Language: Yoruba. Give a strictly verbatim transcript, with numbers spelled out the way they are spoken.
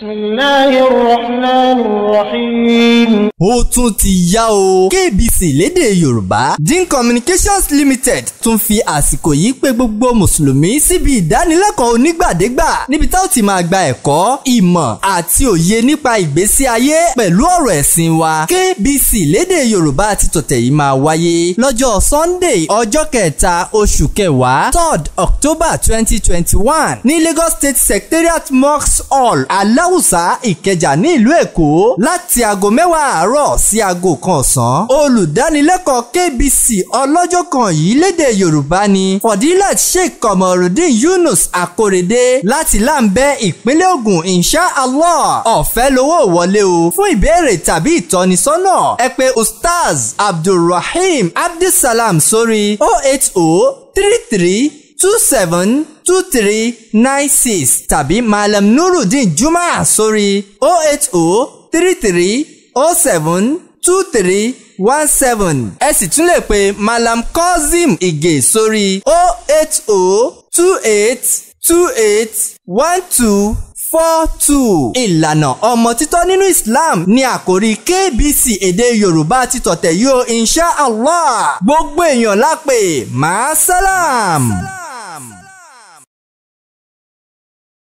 Bismillahirrahmanirrahim. Ó tún ti yá o. K B C lédè Yorùbá Dean Communications Limited tún fi àsìkò yìí pè gbogbo mùsùlùmí síbi ìdánilẹ́kọ̀ọ́ onígbàdégbà níbi tá ó ti máa gba ẹ̀kọ́ ìmọ̀ àti òye nípa ìgbésí ayé pẹ̀lú ọ̀rọ̀ ẹ̀sìn wa. K B C lédè Yorùbá ti tọ̀tẹ̀ yìí máa wáyé lọ́jọ́ Sunday ọjọ́ kẹta oṣù kẹwàá third October twenty twenty one ní Lagos State Secretariat Mosque Hall Aláwùsá Ìkẹjà ní ìlú Èkó láti aago mẹ́wàá àárọ̀ sí aago kan ọ̀sán. Olùdánilẹ́kọ̀ọ́ K B C ọlọ́jọ́ kan yìí lédè Yorùbá ni Fodilat Sheikh Komorudeen Yunus Akorede láti Láǹbẹ́ ìpínlẹ̀ Ògùn insha Allah. Ọ̀fẹ́ lówó wọlé o. Fún ìbéèrè tàbí ìtọ́nisọ́nà ẹ pè Ustaz Abdulrahim Abdulsalam sórí oh eight oh three three two seven two three nine six tàbí Malam Nurudeen Juma sórí oh eight oh three three oh seven two three one seven. Ẹ sì tún lè pe Malam Kozim Ige sórí oh eight oh two eight two eight one two four two. Ìlànà ọmọ títọ́ nínú Islam ní àkòrí K B C èdè Yorùbá ti tọ̀tẹ̀ yóò insha Allah. Gbogbo èèyàn lápè máa sálàm.